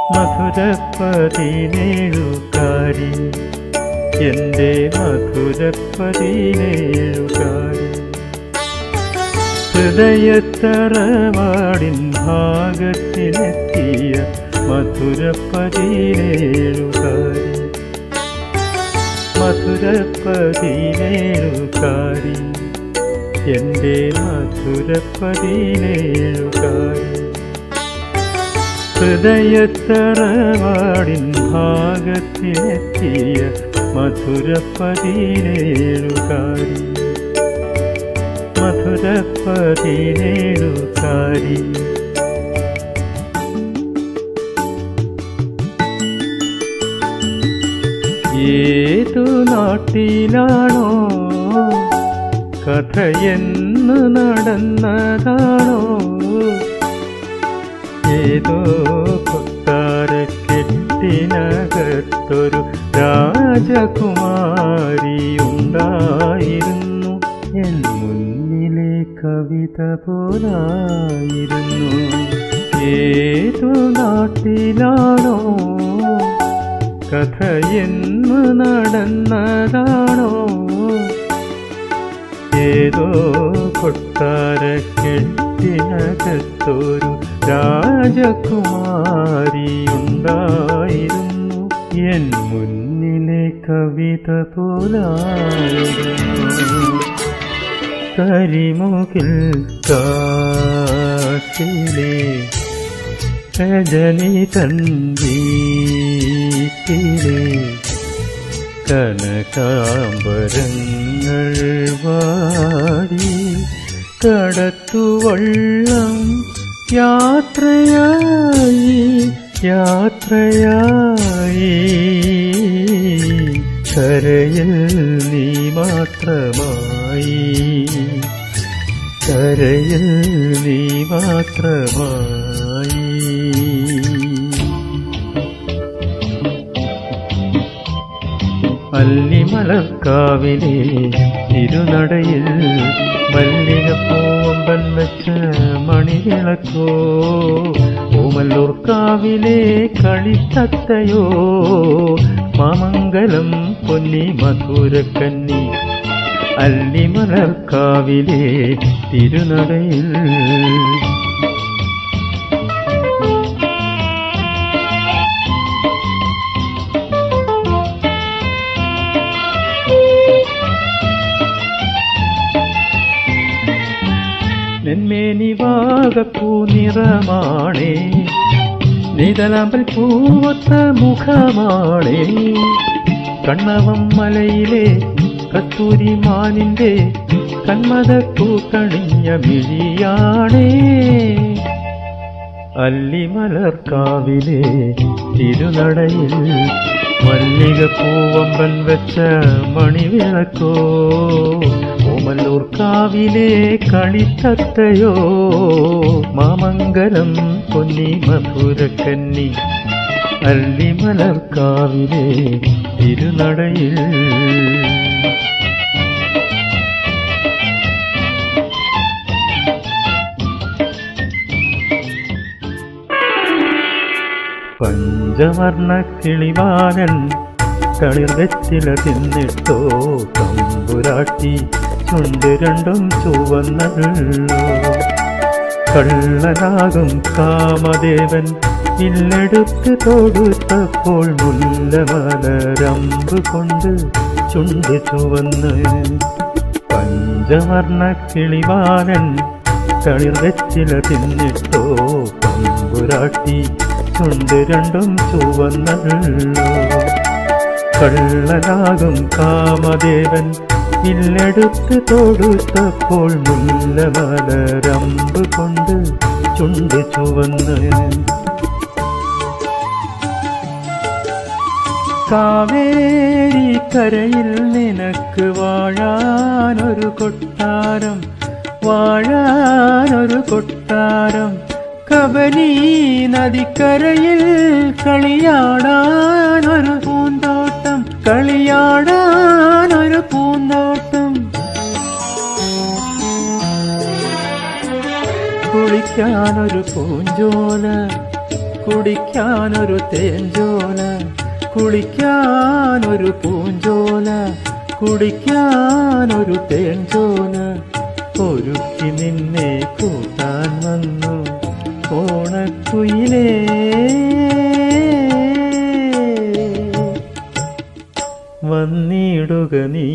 മധുരപ്പതിനേഴുകാരി എൻ്റെ മധുരപ്പതിനേഴുകാരി ഹൃദയത്തറവാടിൻ ഭാഗത്തിലെത്തിയ മധുരപ്പതിനേഴുകാരി മധുരപ്പതിനേഴുകാരി എൻ്റെ മധുരപ്പതിനേഴുകാരി ഹൃദയത്തറവാടിൻ ഭാഗത്തിലെത്തിയ മധുരപ്പതിനേഴുകാരി മധുരപ്പതിനേഴുകാരി ഏതു നാട്ടിലാണോ കഥയെന്ന് നടന്നതാണോ ഏതോ കൊട്ടാരക്കെട്ടിനകത്തൊരു രാജകുമാരിയുണ്ടായിരുന്നു എൻ മുന്നിലെ കവിത പോലായിരുന്നു ഏതു നാട്ടിലാണോ കഥയെന്ന് നടന്നതാണോ ഏതോ കൊട്ടാരക്കെട്ടിനകത്തൊരു രാജകുമാരിയുണ്ടായിരുന്നു എൻ മുന്നിലെ കവിത പോലായിരുന്നു കരിമുകിൽ കാട്ടിലെ രജനി തൻവീട്ടിലെ കനകാംബരങ്ങൾ വാടി കടത്തുവള്ളം യാത്രയായി യാത്രയായി കരയിൽ നീ മാത്രമായി കരയിൽ നീ മാത്രമായി അല്ലിമലർക്കാവിലെ തിരുനടയിൽ മല്ലികപ്പൂവമ്പൻ വെച്ച മണിവിളക്കോ ഓമല്ലൂർക്കാവിലെ കളിത്തത്തയോ മാമംഗലം പൊന്നി മധുരക്കന്നി അല്ലിമലർക്കാവിലെ തിരുനടയിൽ നെന്മേനിവാകപ്പൂ നിറമാണേ നീതലാമ്പൽ പൂവത്ത മുഖമാണേ കണ്ണവം മലയിലെ കസ്തൂരി മാനിന്റെ കന്മദപ്പൂ കണിഞ്ഞ മിഴിയാണേ അല്ലിമലർക്കാവിലെ തിരുനടയിൽ മല്ലികപ്പൂവമ്പൻ വെച്ച മണിവിളക്കോ ഓമല്ലൂർക്കാവിലെ കളിത്തത്തയോ മാമംഗലം പൊന്നി മധുരക്കന്നി അല്ലിമലർക്കാവിലെ തിരുനടയിൽ പഞ്ചവർണ്ണ കിളിവാലൻ കളിർവെറ്റില തിന്നിട്ടോ തമ്പുരാട്ടി ചുണ്ട് രണ്ടും ചുവന്നല്ലോ കള്ളനാകും കാമദേവൻ ഇല്ലെടുത്ത് തൊടുത്തപ്പോൾ മുല്ലമലരമ്പ് കൊണ്ട് ചുണ്ട് ചുവന്ന് പഞ്ചവർണ്ണ കിളിവാലൻ കളിർവെറ്റില തിന്നിട്ടോ തമ്പുരാട്ടി ചുണ്ട് രണ്ടും ചുവന്നല്ലോ കള്ളനാകും കാമദേവൻ ഇല്ലെടുത്ത് തൊടുത്തപ്പോൾ മുല്ലമലരമ്പ് കൊണ്ട് ചുണ്ട് ചുവന്ന് കാവേരി കരയിൽ നിനക്ക് വാഴാനൊരു കൊട്ടാരം വാഴാനൊരു കൊട്ടാരം കബനി നദിക്കരയിൽ കളിയാടാനൊരു പൂന്തോട്ടം കളിയാടാനൊരു പൂന്തോട്ടം കുളിക്കാനൊരു പൂഞ്ചോല കുടിക്കാനൊരു തേഞ്ചോല, കുളിക്കാനൊരു പൂഞ്ചോല, കുടിക്കാനൊരു തേഞ്ചോല ഒരുക്കി നിന്നെ കൂട്ടാൻ വന്നു ഓണക്കുയിലേ. വന്നിടുക നീ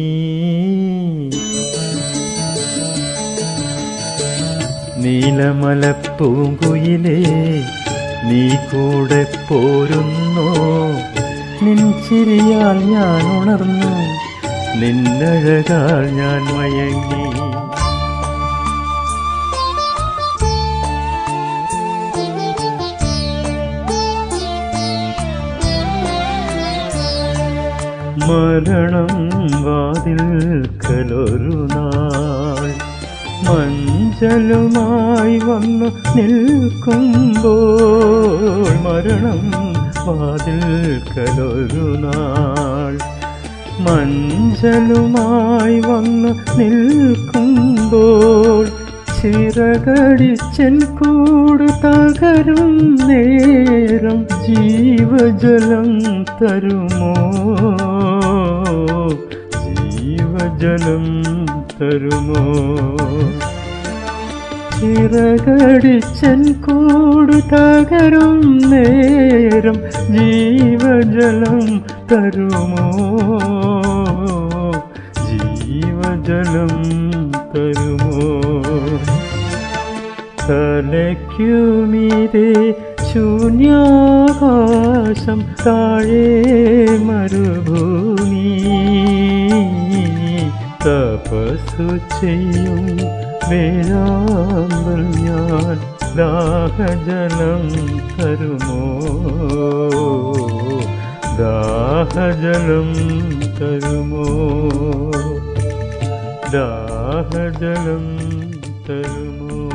നീലമലപ്പൂങ്കുയിലേ, നീ കൂടെ പോരുന്നോ? നിൻ ചിരിയാൽ ഞാൻ ഉണർന്നു, നിന്നഴകാൽ ഞാൻ മയങ്ങി. മരണം വാതിൽക്കലൊരു നാൾ മഞ്ചലുമായി വന്നു നിൽക്കുമ്പോൾ, മരണം വാതിൽക്കലൊരു നാൾ മഞ്ചലുമായി വന്നു നിൽക്കുമ്പോൾ, ചിറകടിച്ചൻ കൂട് തകരും നേരം ജീവജലം തരുമോ? ജീവജലം തരുമോ? ചിറകടിച്ചൻ കൂട് തകരും നേരം ജീവജലം തരുമോ? ജീവജലം തരുമോ? തലയ്ക്കുമീതെ ശൂന്യാകാശം, താഴെ മരുഭൂമി, തപസ്സു ചെയ്യും വേഴാമ്പൽ ഞാൻ, ദാഹജലം തരുമോ? ദാഹജലം തരുമോ? ദാഹജലം തരുമോ?